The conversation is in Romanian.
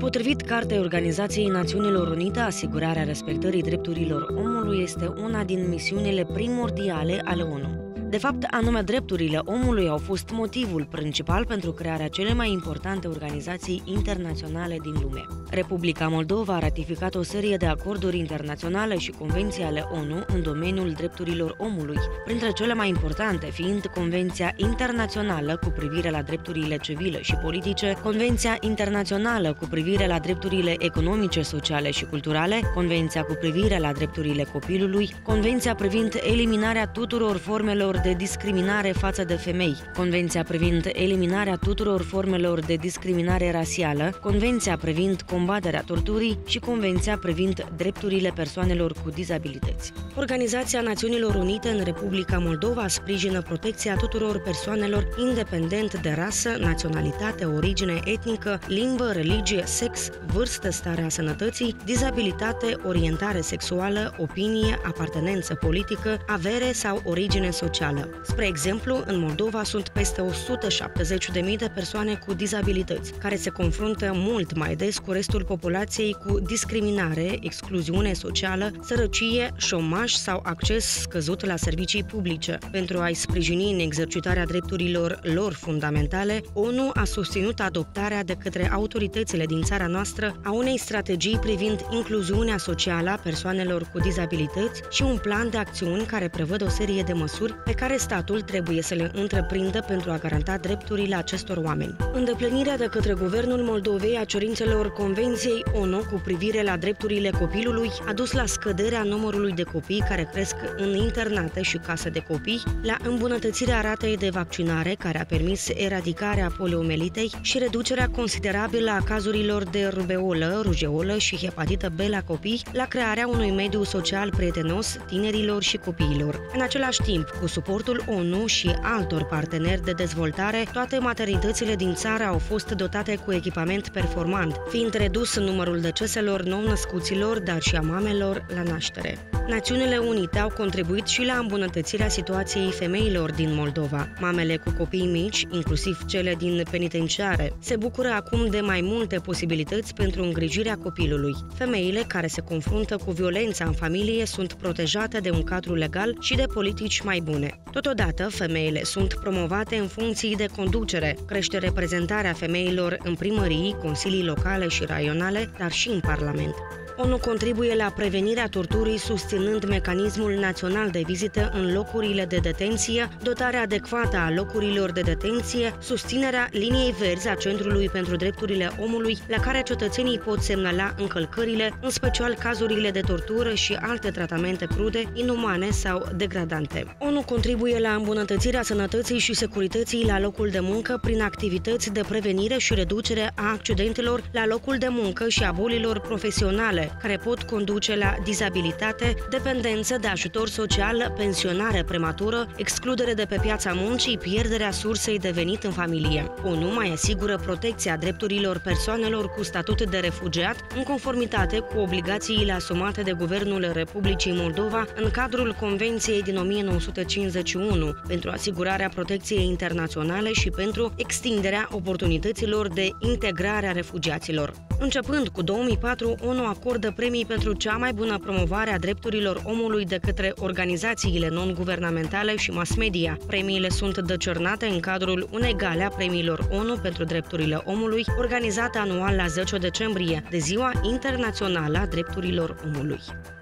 Potrivit Cartei Organizației Națiunilor Unite, asigurarea respectării drepturilor omului este una din misiunile primordiale ale ONU. De fapt, anume drepturile omului au fost motivul principal pentru crearea cele mai importante organizații internaționale din lume. Republica Moldova a ratificat o serie de acorduri internaționale și convenții ale ONU în domeniul drepturilor omului, printre cele mai importante fiind Convenția Internațională cu privire la drepturile civile și politice, Convenția Internațională cu privire la drepturile economice, sociale și culturale, Convenția cu privire la drepturile copilului, Convenția privind eliminarea tuturor formelor de discriminare față de femei, Convenția privind eliminarea tuturor formelor de discriminare rasială, Convenția privind combaterea torturii și Convenția privind drepturile persoanelor cu dizabilități. Organizația Națiunilor Unite în Republica Moldova sprijină protecția tuturor persoanelor, independent de rasă, naționalitate, origine etnică, limbă, religie, sex, vârstă, starea sănătății, dizabilitate, orientare sexuală, opinie, apartenență politică, avere sau origine socială. Spre exemplu, în Moldova sunt peste 170.000 de persoane cu dizabilități, care se confruntă mult mai des cu restul populației cu discriminare, excluziune socială, sărăcie, șomaj sau acces scăzut la servicii publice. Pentru a-i sprijini în exercitarea drepturilor lor fundamentale, ONU a susținut adoptarea de către autoritățile din țara noastră a unei strategii privind incluziunea socială a persoanelor cu dizabilități și un plan de acțiuni care prevăd o serie de măsuri pe care statul trebuie să le întreprindă pentru a garanta drepturile acestor oameni. Îndeplinirea de către Guvernul Moldovei a cerințelor Convenției ONU cu privire la drepturile copilului a dus la scăderea numărului de copii care cresc în internate și case de copii, la îmbunătățirea ratei de vaccinare care a permis eradicarea poliomelitei și reducerea considerabilă a cazurilor de rubeolă, rujeolă și hepatită B la copii, la crearea unui mediu social prietenos tinerilor și copiilor. În același timp, cu suportul ONU și altor parteneri de dezvoltare, toate maternitățile din țară au fost dotate cu echipament performant, fiind redus numărul deceselor nou-născuților, dar și a mamelor la naștere. Națiunile Unite au contribuit și la îmbunătățirea situației femeilor din Moldova. Mamele cu copii mici, inclusiv cele din penitenciare, se bucură acum de mai multe posibilități pentru îngrijirea copilului. Femeile care se confruntă cu violența în familie sunt protejate de un cadru legal și de politici mai bune. Totodată, femeile sunt promovate în funcții de conducere, crește reprezentarea femeilor în primării, consilii locale și raionale, dar și în Parlament. ONU contribuie la prevenirea torturii susținând mecanismul național de vizită în locurile de detenție, dotarea adecvată a locurilor de detenție, susținerea liniei verzi a Centrului pentru Drepturile Omului, la care cetățenii pot semnala încălcările, în special cazurile de tortură și alte tratamente crude, inumane sau degradante. ONU contribuie la îmbunătățirea sănătății și securității la locul de muncă prin activități de prevenire și reducere a accidentelor la locul de muncă și a bolilor profesionale, care pot conduce la dizabilitate, dependență de ajutor social, pensionare prematură, excludere de pe piața muncii, pierderea sursei de venit în familie. ONU mai asigură protecția drepturilor persoanelor cu statut de refugiat în conformitate cu obligațiile asumate de Guvernul Republicii Moldova în cadrul Convenției din 1951 pentru asigurarea protecției internaționale și pentru extinderea oportunităților de integrare a refugiaților. Începând cu 2004, ONU acordă premii pentru cea mai bună promovare a drepturilor omului de către organizațiile non-guvernamentale și mass media. Premiile sunt decernate în cadrul unei gale a premiilor ONU pentru drepturile omului, organizată anual la 10 decembrie, de Ziua Internațională a Drepturilor Omului.